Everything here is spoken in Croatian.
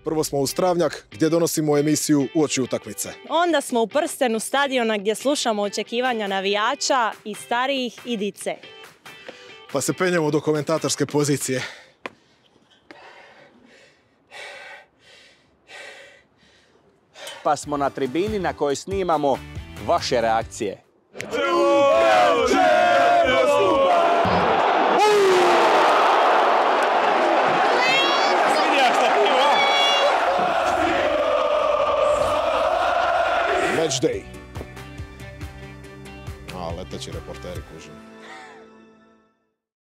Prvo smo u Stravnjak gdje donosimo emisiju Uoči utakmice. Onda smo u prstenu stadiona gdje slušamo očekivanja navijača i starijih i dice. Pa se penjemo do komentatorske pozicije. Pa smo na tribini na kojoj snimamo vaše reakcije. Match day. Leteći reporteri kužim.